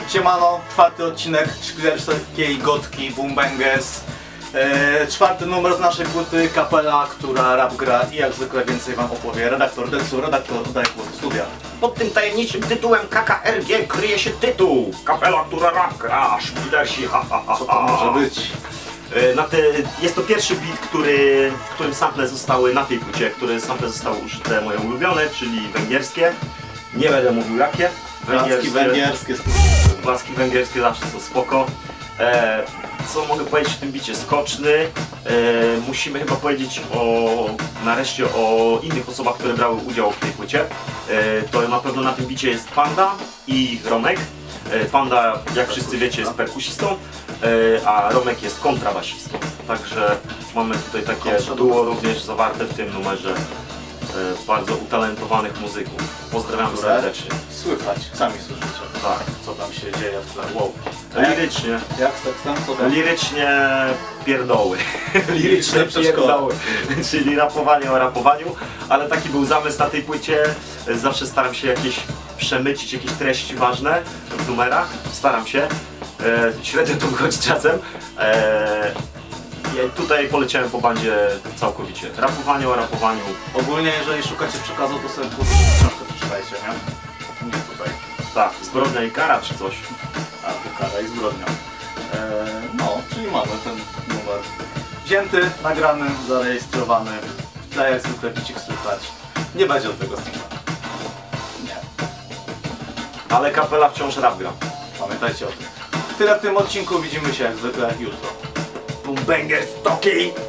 Siemano, czwarty odcinek szpilerskiej gotki Boom Bangers. Czwarty numer z naszej płyty, kapela, która rap gra i jak zwykle więcej wam opowie redaktor Delsu. Redaktor, oddaję głos do studia. Pod tym tajemniczym tytułem KKRG kryje się tytuł kapela, która rap gra, szpilersi, ha ha ha. Co to może być? Jest to pierwszy beat, w którym sample zostały na tej płycie, które sample zostały użyte moje ulubione, czyli węgierskie. Nie będę mówił jakie. Klaski węgierskie zawsze są spoko. Co mogę powiedzieć w tym bicie? Skoczny. Musimy chyba powiedzieć nareszcie o innych osobach, które brały udział w tej płycie. To na pewno na tym bicie jest Panda i Romek. Panda, jak wszyscy wiecie, jest perkusistą, a Romek jest kontrabasistą. Także mamy tutaj takie duo również zawarte w tym numerze bardzo utalentowanych muzyków. Pozdrawiamy serdecznie. Słychać, sami słyszycie. Tak. Co tam się dzieje w tle. Wow. Lirycznie. Jak z tekstem? Co tam? Lirycznie pierdoły. Liryczne pierdoły. Czyli rapowanie o rapowaniu, ale taki był zamysł na tej płycie. Zawsze staram się przemycić jakieś treści ważne w numerach. Staram się. Średnio to wychodzi czasem. Tutaj poleciałem po bandzie całkowicie. Rapowanie o rapowaniu. Ogólnie jeżeli szukacie przekazu, to sobie troszkę przeczytajcie, nie? Nie tutaj. Tak, zbrodnia i kara czy coś. A, tu kara i zbrodnia. No, czyli mamy ten numer wzięty, nagrany, zarejestrowany. W tle jak zwykle bicik słychać. Nie będzie od tego singla. Nie. Ale kapela wciąż rap gra. Pamiętajcie o tym. Tyle w tym odcinku, widzimy się jak zwykle jutro. Boom Bangers Toki!